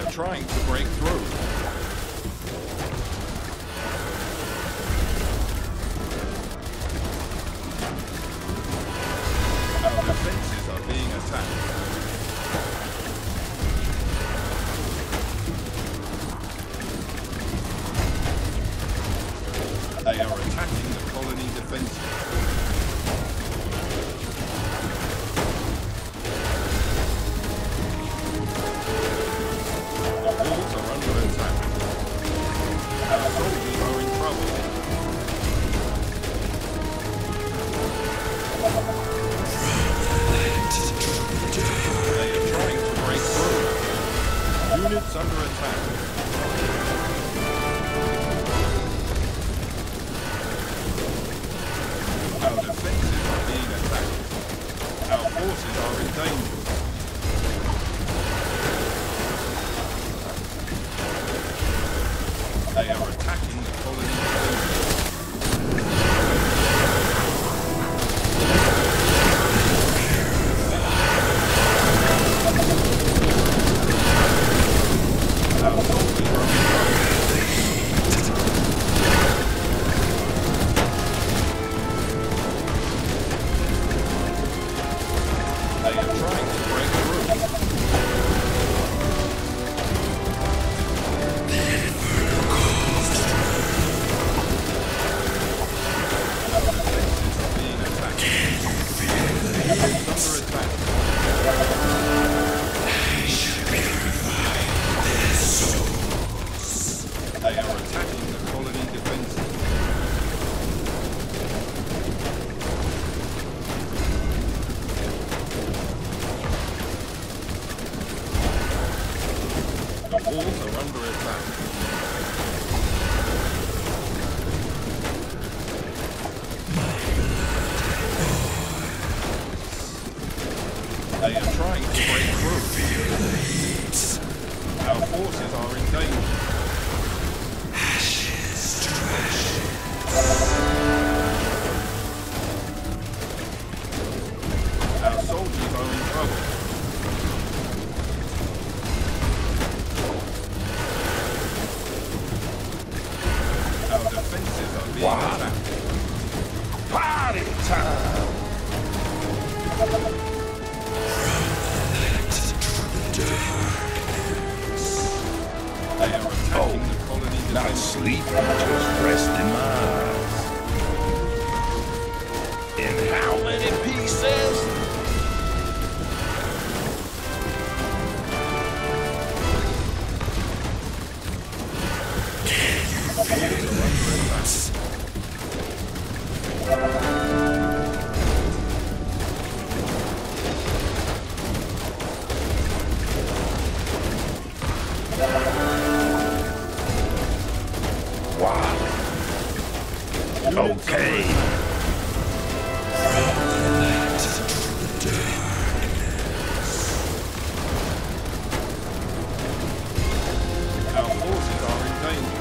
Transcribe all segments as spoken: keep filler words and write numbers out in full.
are trying to break through. Our defenses are being attacked. They are attacking the colony defenses. The walls are under attack. Our soldiers are in trouble. They are trying to break through. Units under attack. Our defenses are being attacked. Our forces are in danger. They are attacking the colony defenses. Our soldiers are in trouble. They are trying to break through. Our defenses are being attacked. Units under attack. They are attacking the colony defenses. The walls are under attack. They are trying to break through. Our forces are in danger. Our soldiers are in trouble. Our defenses are being Wow. attacked. Party time! They are attacking the colony Not defenses. sleeping, just resting my eyes. In how many pieces? Wow. Okay. Our forces are in danger.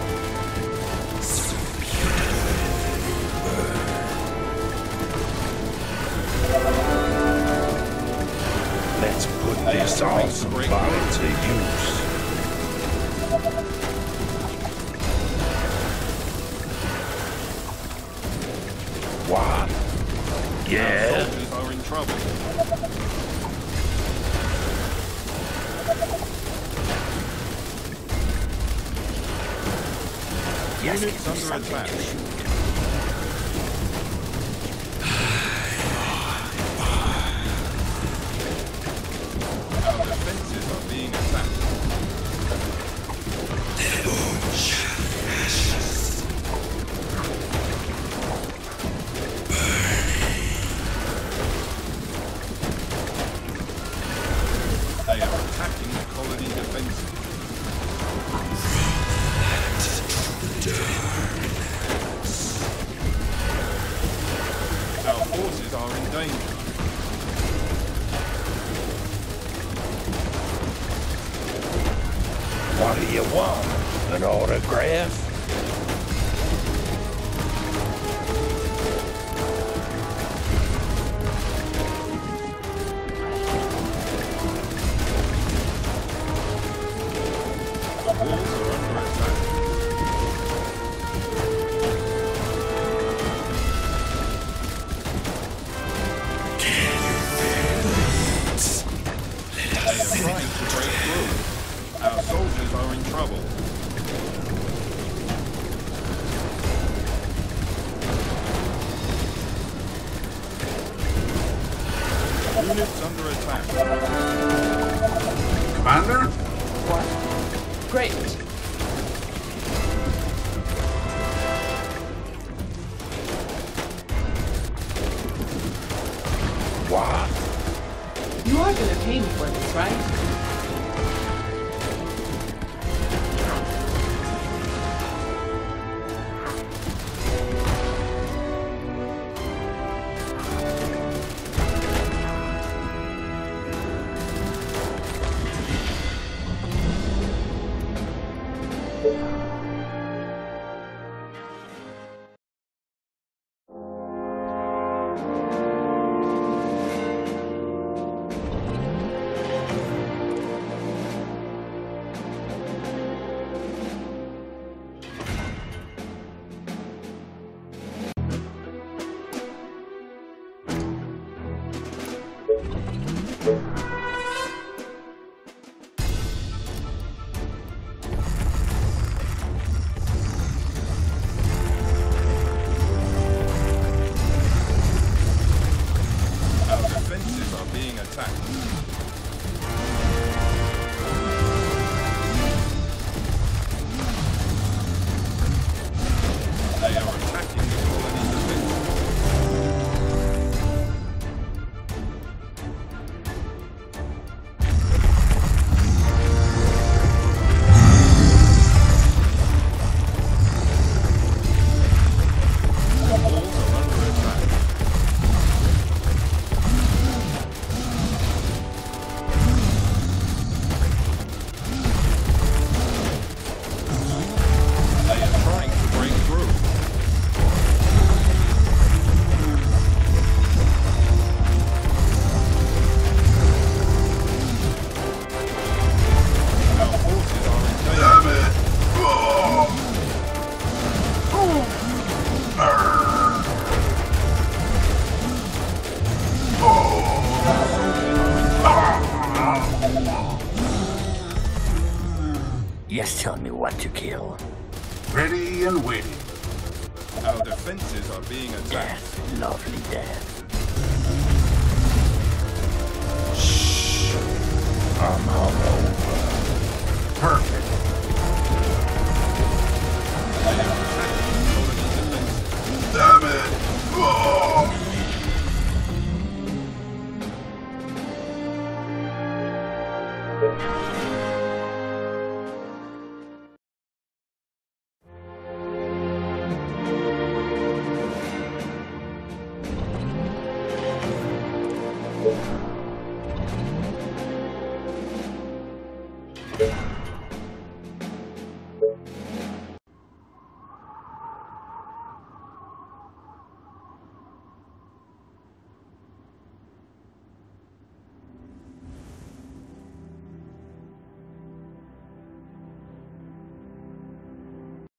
Let's put They this are trying on to somebody break to use. What? Our Yeah? soldiers are in trouble. Units under attack. Our defenses are being attacked. They are attacking the colony defenses. Our forces are in danger. What do you want? An autograph? Units under attack. Commander? What? Great. What? You are gonna pay me for this, right? Our defenses are being attacked. They are attacking the colony's defenses. The walls are under attack. They are trying to break through. Our forces are in danger. Yes, tell me what to kill. Ready and waiting. Our defenses are being attacked. Death, lovely death. I'm hungover. Perfect. They are attacking the colony's defenses. Damn it!